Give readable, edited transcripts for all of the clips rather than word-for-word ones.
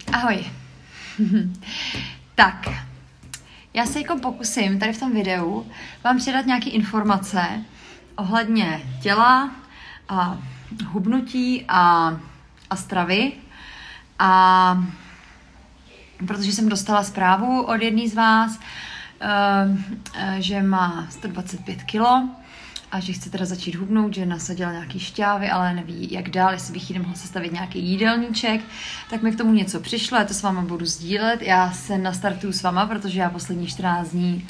Ahoj. Tak, já se jako pokusím tady v tom videu vám předat nějaké informace ohledně těla a hubnutí a stravy. A protože jsem dostala zprávu od jedné z vás, že má 125 kg a že chce teda začít hubnout, že nasadila nějaký šťávy, ale neví jak dál, jestli bych jí nemohla sestavit nějaký jídelníček, tak mi k tomu něco přišlo, já to s váma budu sdílet, já se nastartuju s váma, protože já poslední 14 dní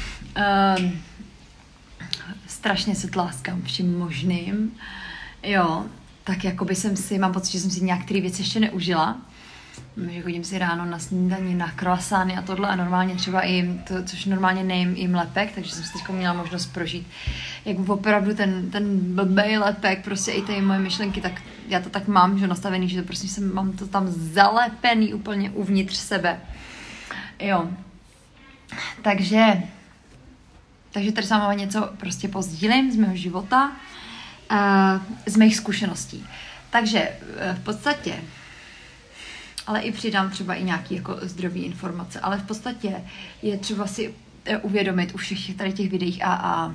strašně se tláskám vším možným, jo, tak jakoby mám pocit, že jsem si některé věci ještě neužila, že chodím si ráno na snídani, na croissány a tohle a normálně třeba i to, což normálně nejím i lepek, takže jsem si teď měla možnost prožít, jak opravdu ten blbej lepek, prostě i ty moje myšlenky, tak já to tak mám, že nastavený, že to prostě mám to tam zalepený úplně uvnitř sebe. Jo. Takže tady s váma něco prostě pozdílím z mého života, z mých zkušeností. Takže v podstatě ale i přidám třeba i nějaké jako zdrové informace. Ale v podstatě je třeba si uvědomit u všech tady těch videích a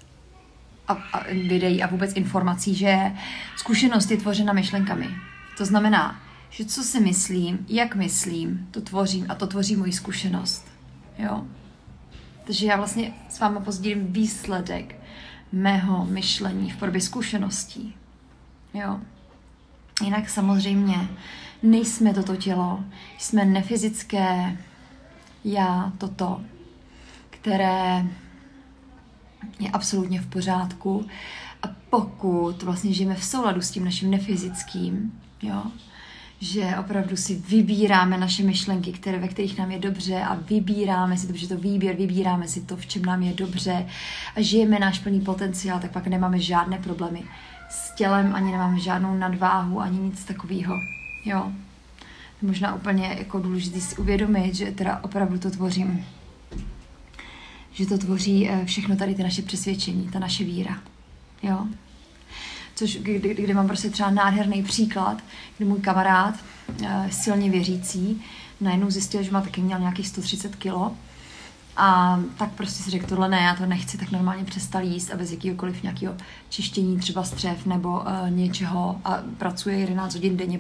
videí a vůbec informací, že zkušenost je tvořena myšlenkami. To znamená, že co si myslím, jak myslím, to tvořím a to tvoří moji zkušenost. Jo? Takže já vlastně s váma pozdílím výsledek mého myšlení v podobě zkušeností. Jo? Jinak samozřejmě nejsme toto tělo, jsme nefyzické já, toto, které je absolutně v pořádku a pokud vlastně žijeme v souladu s tím naším nefyzickým, jo, že opravdu si vybíráme naše myšlenky, ve kterých nám je dobře a vybíráme si to, protože to vybíráme si to, v čem nám je dobře a žijeme náš plný potenciál, tak pak nemáme žádné problémy s tělem, ani nemáme žádnou nadváhu, ani nic takového. Jo, možná úplně jako důležité si uvědomit, že teda opravdu to tvořím. Že to tvoří všechno tady ty naše přesvědčení, ta naše víra. Jo? Což, kde mám prostě třeba nádherný příklad, kdy můj kamarád, silně věřící, najednou zjistil, že má taky měl nějakých 130 kilo a tak prostě si řekl, tohle ne, já to nechci, tak normálně přestal jíst a bez jakýhokoliv nějakého čištění třeba střev nebo něčeho a pracuje 11 hodin denně,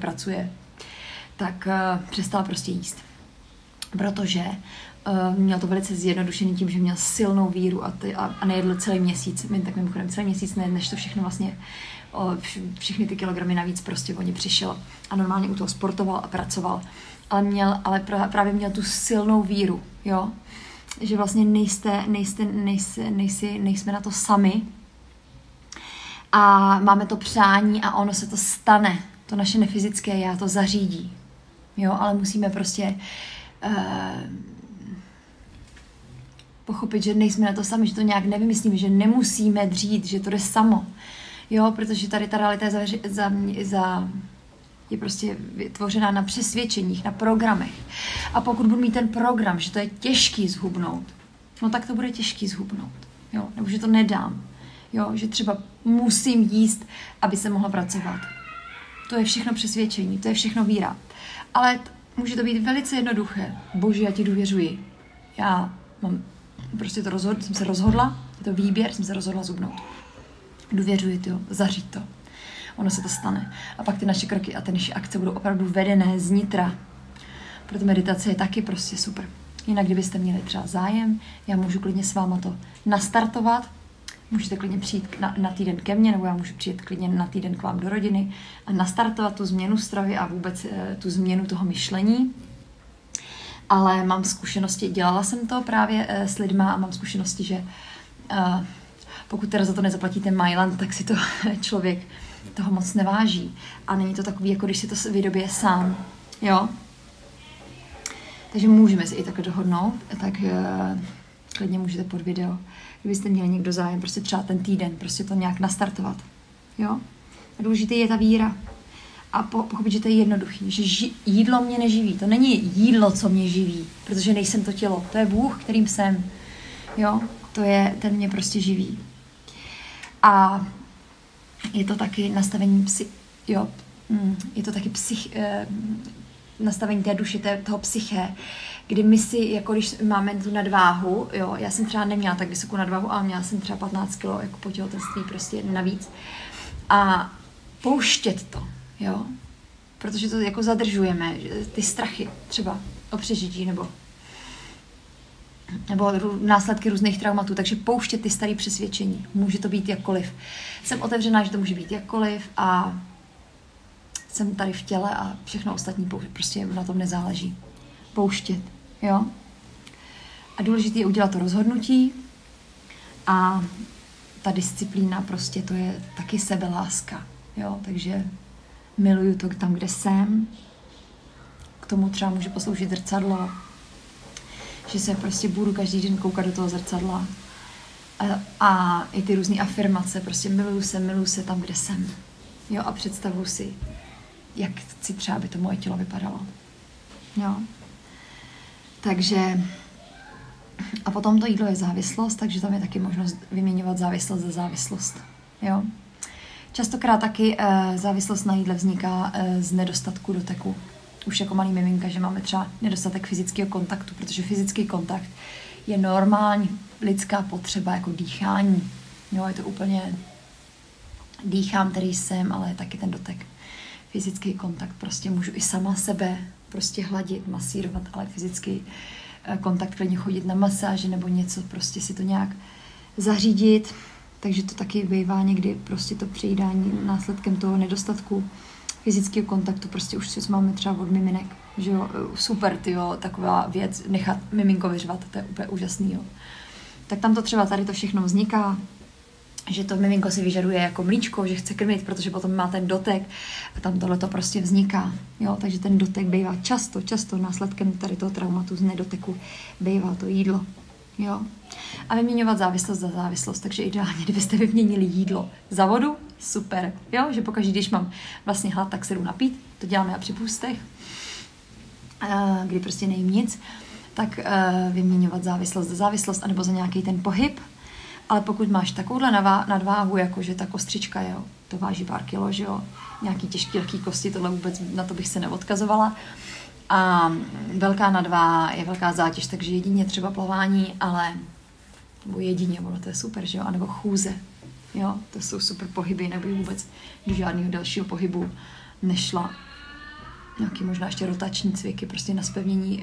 tak přestal prostě jíst. Protože měl to velice zjednodušený tím, že měl silnou víru a nejedl celý měsíc. Tak mimochodem celý měsíc než to všechno vlastně, všechny ty kilogramy navíc prostě o ně přišel. A normálně u toho sportoval a pracoval. Ale právě měl tu silnou víru, jo. Že vlastně nejsme na to sami. A máme to přání a ono se to stane. To naše nefyzické já to zařídí. Jo, ale musíme prostě pochopit, že nejsme na to sami, že to nějak nevymyslíme, že nemusíme dřít, že to jde samo. Jo, protože tady ta realita je prostě vytvořená na přesvědčeních, na programech. A pokud budu mít ten program, že to je těžký zhubnout, no tak to bude těžký zhubnout. Jo, nebo že to nedám. Jo, že třeba musím jíst, aby se mohla pracovat. To je všechno přesvědčení, to je všechno víra. Ale může to být velice jednoduché. Bože, já ti důvěřuji. Já mám prostě jsem se rozhodla, je to výběr, jsem se rozhodla zhubnout. Důvěřuji to, zaříď to. Ono se to stane. A pak ty naše kroky a ty naše akce budou opravdu vedené znitra. Proto meditace je taky prostě super. Jinak, kdybyste měli třeba zájem, já můžu klidně s váma to nastartovat. Můžete klidně přijít na týden ke mně, nebo já můžu přijet klidně na týden k vám do rodiny a nastartovat tu změnu stravy a vůbec tu změnu toho myšlení. Ale mám zkušenosti, dělala jsem to právě s lidma a mám zkušenosti, že pokud teda za to nezaplatíte Myland, tak si to člověk toho moc neváží. A není to takový, jako když si to vydobije sám. Jo? Takže můžeme si i takhle dohodnout, tak klidně můžete pod video, kdybyste měli někdo zájem, prostě třeba ten týden, prostě to nějak nastartovat. Jo? A důležité je ta víra. A pochopit, že to je jednoduchý, že jídlo mě neživí. To není jídlo, co mě živí, protože nejsem to tělo. To je Bůh, kterým jsem. Jo? Ten mě prostě živí. A je to taky nastavení je to taky nastavení té duše, toho psyché, kdy my si, jako když máme tu nadváhu, jo, já jsem třeba neměla tak vysokou nadváhu, ale měla jsem třeba 15 kg jako po těhotenství prostě navíc. A pouštět to, jo, protože to jako zadržujeme, ty strachy třeba o přežití nebo následky různých traumatů, takže pouštět ty staré přesvědčení. Může to být jakkoliv. Jsem otevřená, že to může být jakkoliv a jsem tady v těle a všechno ostatní prostě na tom nezáleží. Pouštět, jo. A důležité je udělat to rozhodnutí a ta disciplína prostě to je taky sebeláska, jo. Takže miluju to tam, kde jsem. K tomu třeba může posloužit zrcadlo, že se prostě budu každý den koukat do toho zrcadla. A i ty různé afirmace, prostě miluju se tam, kde jsem. Jo, a představuji si, jak si třeba by to moje tělo vypadalo. Jo. Takže a potom to jídlo je závislost, takže tam je taky možnost vyměňovat závislost za závislost. Jo. Častokrát taky závislost na jídle vzniká z nedostatku doteku. Už jako malý miminka, že máme třeba nedostatek fyzického kontaktu, protože fyzický kontakt je normální lidská potřeba, jako dýchání. Jo, je to úplně dýchám, který jsem, ale taky ten dotek. Fyzický kontakt, prostě můžu i sama sebe prostě hladit, masírovat, ale fyzický kontakt, klidně chodit na masáže nebo něco, prostě si to nějak zařídit. Takže to taky bývá někdy prostě to přejídání následkem toho nedostatku fyzického kontaktu, prostě už si máme třeba od miminek, že jo, super, tyjo, taková věc, nechat miminko vyřvat, to je úplně úžasný, jo. Tak tam to třeba tady to všechno vzniká, že to miminko si vyžaduje jako mlíčko, že chce krmit, protože potom má ten dotek a tam tohle to prostě vzniká, jo, takže ten dotek bývá často následkem tady toho traumatu z nedoteku bývá to jídlo, jo. A vyměňovat závislost za závislost, takže ideálně, kdybyste vyměnili jídlo za vodu, super, jo, že pokaždé, když mám vlastně hlad, tak se jdu napít, to děláme a při půstech, kdy prostě nejím nic, tak vyměňovat závislost za závislost, anebo za nějaký ten pohyb, ale pokud máš takovouhle nadváhu, jako že ta kostřička, jo, to váží pár kilo, že jo, nějaký těžký, lehký kosti, tohle vůbec, na to bych se neodkazovala, a velká nadváha je velká zátěž, takže jedině třeba plavání, ale nebo jedině, ono to je super, že jo, anebo chůze, jo, to jsou super pohyby, nebo vůbec do žádného dalšího pohybu nešla. Nějaký možná ještě rotační cviky, prostě na zpevnění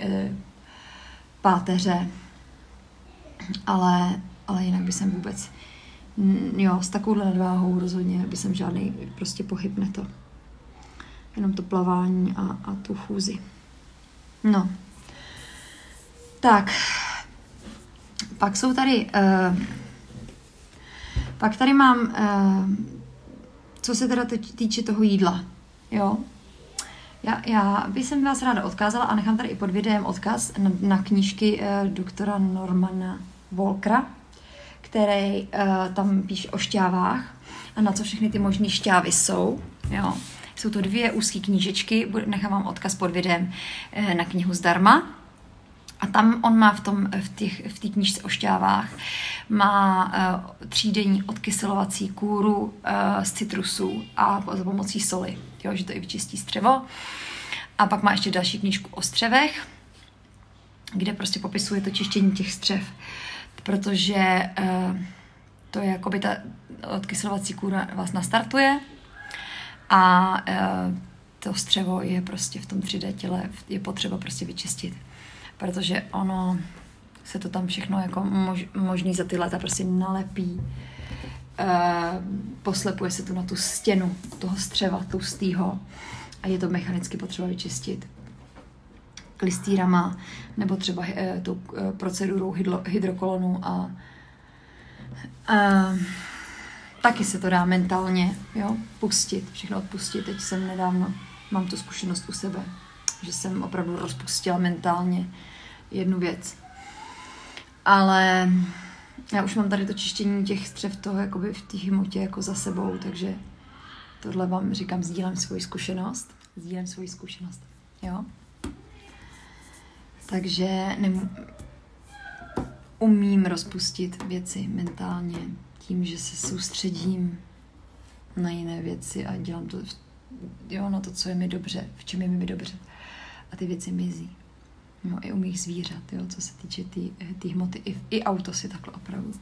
páteře, ale jinak by jsem vůbec, jo, s takovouhle nadváhou rozhodně by jsem žádný prostě pohyb neto. Jenom to plavání a tu chůzi. No. Tak. Pak jsou tady, pak tady mám, co se teda týče toho jídla, jo. Já bych jsem vás ráda odkázala a nechám tady i pod videem odkaz na knížky doktora Normana Walkera, který tam píše o šťávách a na co všechny ty možné šťávy jsou, jo. Jsou to 2 úzké knížečky, nechám vám odkaz pod videem na knihu zdarma. A tam on má v té knížce o šťávách má 3denní odkyselovací kůru z citrusů a za pomocí soli, jo, že to i vyčistí střevo. A pak má ještě další knížku o střevech, kde prostě popisuje to čištění těch střev, protože to je jakoby ta odkyselovací kůra vás nastartuje a to střevo je prostě v tom 3D těle je potřeba prostě vyčistit, protože ono se to tam všechno jako možný za ty léta prostě nalepí, poslepuje se to na tu stěnu toho střeva tlustýho a je to mechanicky potřeba vyčistit klistýrama nebo třeba tou procedurou hydrokolonu a taky se to dá mentálně, jo, pustit, všechno odpustit. Teď jsem nedávno, mám tu zkušenost u sebe, že jsem opravdu rozpustila mentálně jednu věc. Ale já už mám tady to čištění těch střev toho jakoby v té hmotě jako za sebou, takže tohle vám říkám, sdílím svoji zkušenost, jo. Takže umím rozpustit věci mentálně tím, že se soustředím na jiné věci a dělám to, jo, na to, co je mi dobře, v čem je mi dobře. a ty věci mizí. No, i u mých zvířat, jo, co se týče ty hmoty. I auto si takhle opravuju.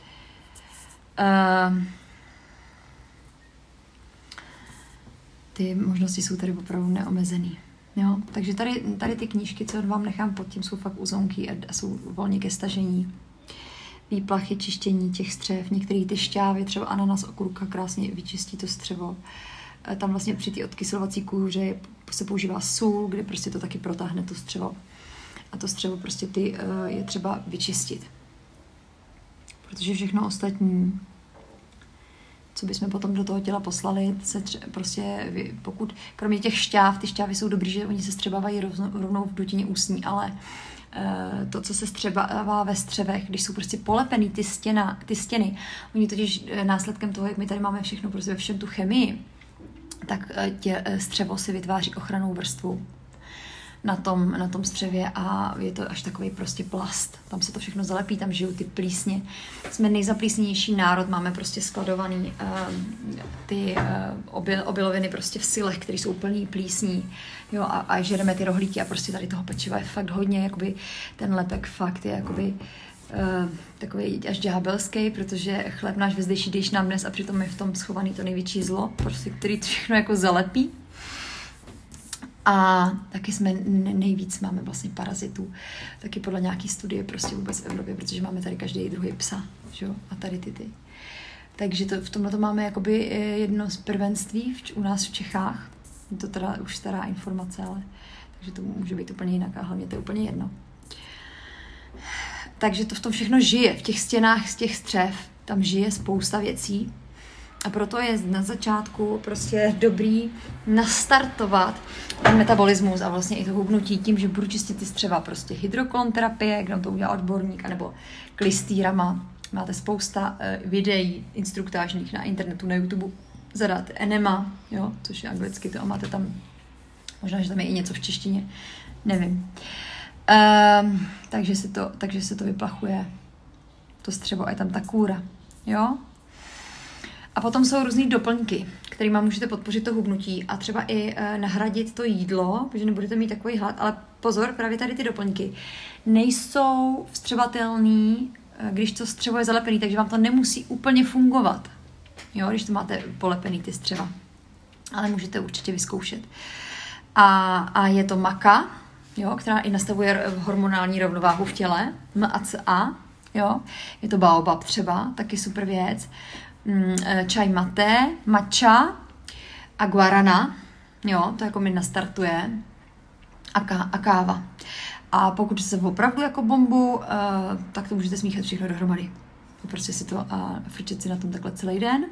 Ty možnosti jsou tady opravdu neomezený. Jo? Takže tady ty knížky, co vám nechám pod tím, jsou fakt uzonky a jsou volně ke stažení. Výplachy, čištění těch střev, některé ty šťávy, třeba ananas, okurka krásně vyčistí to střevo. Tam vlastně při té odkyselovací kůře se používá sůl, kde prostě to taky protáhne to střevo. A to střevo prostě je třeba vyčistit. Protože všechno ostatní, co bychom potom do toho těla poslali, prostě pokud, kromě těch šťáv, ty šťávy jsou dobrý, že oni se střebávají rovnou v dutině ústní, ale to, co se střebává ve střevech, když jsou prostě polepený ty stěny, oni totiž následkem toho, jak my tady máme všechno, prostě ve všem tu chemii, tak střevo si vytváří ochrannou vrstvu na tom střevě a je to až takový prostě plast. Tam se to všechno zalepí, tam žijou ty plísně. Jsme nejzaplísnější národ, máme prostě skladovaný ty obiloviny prostě v silech, které jsou plný plísní. Jo, a žereme ty rohlíky a prostě tady toho pečiva je fakt hodně, jakoby ten lepek fakt je jakoby takový až ďábelský, protože chléb náš vezdejší dejš nám dnes a přitom je v tom schovaný to největší zlo, prostě, který to všechno jako zalepí. A taky nejvíc máme vlastně parazitů, taky podle nějaký studie prostě vůbec v Evropě, protože máme tady každý druhý psa, že jo? A tady ty. Takže v tomhle to máme jakoby jedno z prvenství u nás v Čechách. Je to teda už stará informace, ale takže to může být úplně jinak a hlavně to je úplně jedno. Takže to v tom všechno žije, v těch stěnách z těch střev, tam žije spousta věcí. A proto je na začátku prostě dobrý nastartovat ten metabolismus a vlastně i to hubnutí tím, že budu čistit ty střeva. Prostě hydrokolonterapie, kde to udělá odborník, anebo klistýrama. Máte spousta videí instruktážních na internetu, na YouTube. Zadáte enema, jo, což je anglicky, to a máte tam, možná, že tam je i něco v češtině, nevím. Takže se to vyplachuje, to střevo, a je tam ta kůra, jo. A potom jsou různý doplňky, kterými můžete podpořit to hubnutí a třeba i nahradit to jídlo, protože nebudete mít takový hlad, ale pozor, právě tady ty doplňky nejsou vstřebatelný, když to střevo je zalepený, takže vám to nemusí úplně fungovat, jo, když to máte polepený ty střeva, ale můžete určitě vyzkoušet. A je to maka, jo, která i nastavuje hormonální rovnováhu v těle, MACA, jo, je to baobab třeba, taky super věc. Čaj mate, matcha a guarana, jo, to jako mi nastartuje a káva. A pokud se opravdu jako bombu, tak to můžete smíchat všechno dohromady. Prostě si to a frčet si na tom takhle celý den.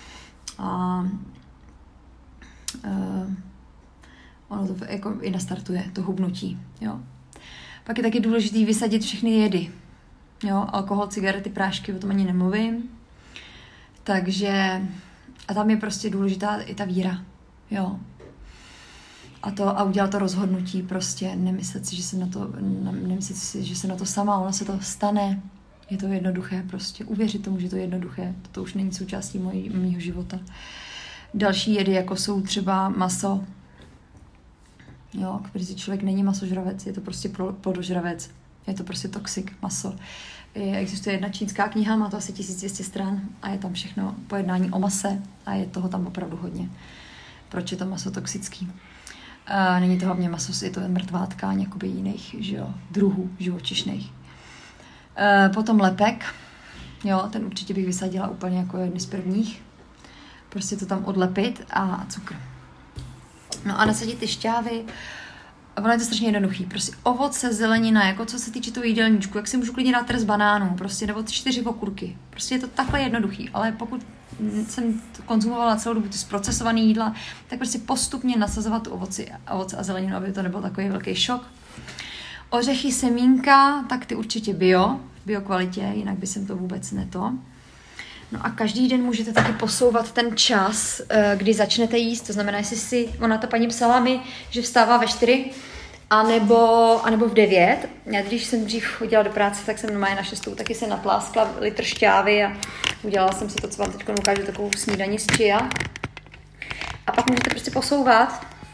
Ono to jako i nastartuje, to hubnutí, jo. Pak je taky důležitý vysadit všechny jedy, jo, alkohol, cigarety, prášky, o tom ani nemluvím. Takže, a tam je prostě důležitá i ta víra, jo. A udělat to rozhodnutí prostě, nemyslet si, že se na to sama, ono se to stane. Je to jednoduché prostě, uvěřit tomu, že to je jednoduché, to už není součástí mýho života. Další jedy, jako jsou třeba maso, jo, protože člověk není masožravec, je to prostě plodožravec, je to prostě toxik, maso. Existuje jedna čínská kniha, má to asi 1200 stran a je tam všechno pojednání o mase a je toho tam opravdu hodně. Proč je to maso toxický? Není to hlavně maso, je to mrtvá tkáň jakoby jiných druhů živočišných. Potom lepek, jo, ten určitě bych vysadila úplně jako jedny z prvních. Prostě to tam odlepit a cukr. No a nasadit ty šťávy. Ono je to strašně jednoduchý. Prostě ovoce, zelenina, jako co se týče toho jídelníčku, jak si můžu klidně dát trest banánů, prostě nebo 4 okurky. Prostě je to takhle jednoduchý, ale pokud jsem konzumovala celou dobu ty zprocesované jídla, tak prostě postupně nasazovat tu ovoce a zeleninu, aby to nebyl takový velký šok. Ořechy, semínka, tak ty určitě bio kvalitě, jinak by jsem to vůbec neto. No a každý den můžete taky posouvat ten čas, kdy začnete jíst, to znamená, jestli ona ta paní psala mi, že vstává ve 4, anebo v 9. Já když jsem dřív chodila do práce, tak jsem normálně na 6, taky se napláskla litr šťávy a udělala jsem si to, co vám teď ukážu, takovou snídani z chia. A pak můžete prostě posouvat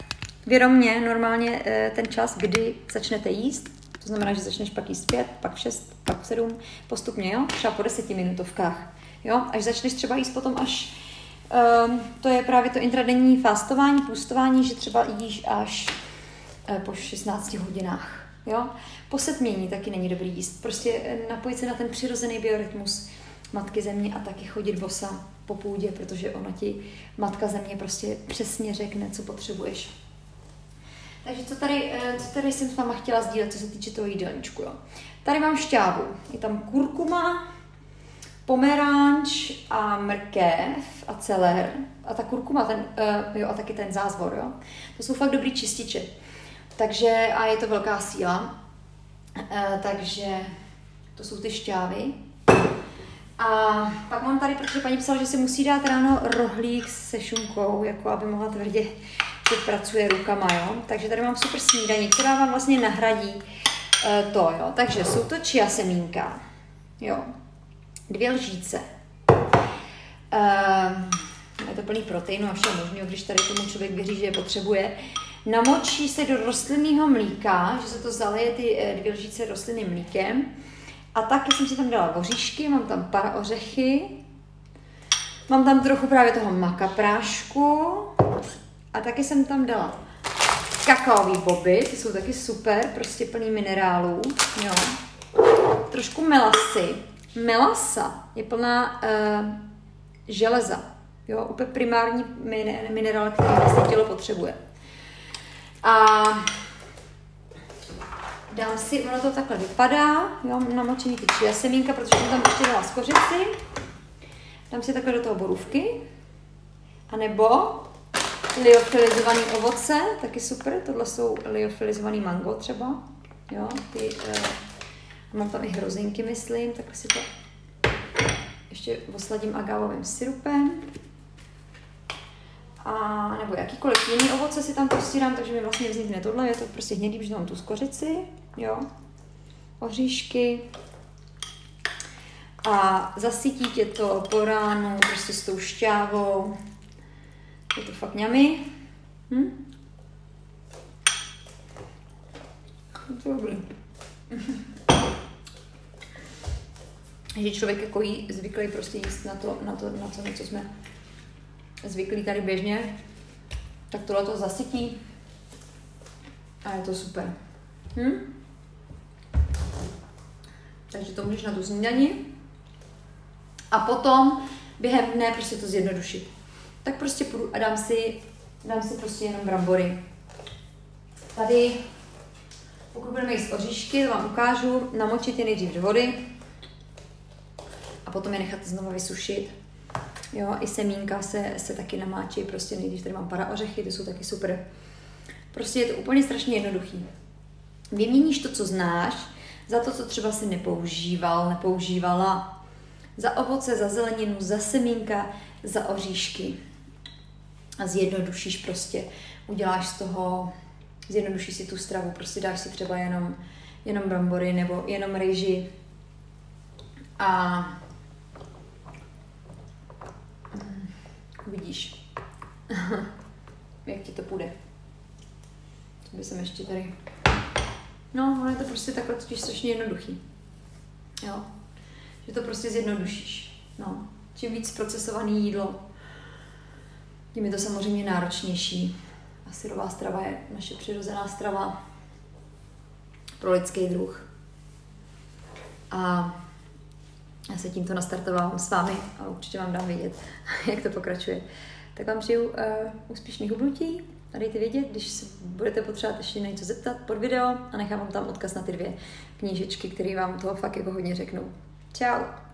vědomně normálně ten čas, kdy začnete jíst, to znamená, že začneš pak jíst 5, pak v 6, pak v 7, postupně, jo, třeba po 10 minutovkách, jo, až začneš třeba jíst potom až, to je právě to intradenní fastování, půstování, že třeba jíš až po 16 hodinách, jo. Po setmění taky není dobrý jíst, prostě napojit se na ten přirozený biorytmus Matky Země a taky chodit bosa po půdě, protože ona ti Matka Země prostě přesně řekne, co potřebuješ. Takže co tady jsem s váma chtěla sdílet, co se týče toho jídelníčku. Jo. Tady mám šťávu. Je tam kurkuma, pomeranč a mrkev a celer. A ta kurkuma a taky ten zázvor. Jo. To jsou fakt dobrý čističe. Takže, a je to velká síla. Takže to jsou ty šťávy. A pak mám tady, protože paní psala, že si musí dát ráno rohlík se šunkou, jako aby mohla tvrdě, že pracuje rukama, jo. Takže tady mám super snídaní, která vám vlastně nahradí to, jo. Takže jsou to chia semínka, jo. 2 lžíce. Je to plný proteinu a všeho možného, když tady tomu člověk věří, že je potřebuje. Namočí se do rostlinného mlíka, že se to zaleje ty 2 lžíce rostlinným mlíkem. A taky jsem si tam dala oříšky, mám tam paraořechy, mám tam trochu právě toho maka prášku a taky jsem tam dala kakaový boby, ty jsou taky super, prostě plný minerálů, jo. Trošku melasy. Melasa je plná železa, jo, úplně primární minerál, který vlastně tělo potřebuje. A dám si, ono to takhle vypadá, jo, namočený ty chia semínka, protože jsem tam ještě dala skořici. Dám si takhle do toho borůvky. A nebo liofilizovaný ovoce, taky super, tohle jsou liofilizovaný mango třeba. Jo, mám tam i hrozinky, myslím, takhle si to ještě osladím agávovým syrupem. A nebo jakýkoliv jiný ovoce si tam prostě dám, takže mi vlastně vznikne tohle, je to prostě hnědý, protože mám tu skořici, jo, oříšky a zasytí tě to po ránu prostě s tou šťávou, je to fakt ňami. To je dobrý. Že člověk jako jí zvyklý prostě jíst na to, co jsme zvyklí tady běžně, tak tohle to zasytí a je to super. Takže to můžeš na tu snídani a potom během dne prostě to zjednodušit. Tak prostě půjdu a dám si prostě jenom brambory. Tady, pokud budeme jíst oříšky, to vám ukážu, namočit je nejdřív do vody a potom je nechat znovu vysušit. Jo, i semínka se taky namáčí, prostě nejdřív tady mám paraořechy, ty jsou taky super. Prostě je to úplně strašně jednoduchý. Vyměníš to, co znáš, za to, co třeba si nepoužívala. Za ovoce, za zeleninu, za semínka, za oříšky. A zjednodušíš prostě, uděláš z toho, zjednodušíš si tu stravu, prostě dáš si třeba jenom brambory nebo jenom rýži. A uvidíš, jak ti to půjde. To by jsem ještě tady... No, ono je to prostě takhle totiž strašně jednoduchý. Jo. Že to prostě zjednodušíš. No. Čím víc procesovaný jídlo, tím je to samozřejmě náročnější. A syrová strava je naše přirozená strava pro lidský druh. A já se tímto nastartovávám s vámi a určitě vám dám vědět, jak to pokračuje. Tak vám přeju úspěšný hubnutí a dejte vědět, když se budete potřebovat ještě na něco zeptat pod video a nechám vám tam odkaz na ty 2 knížečky, které vám toho fakt jako hodně řeknou. Čau!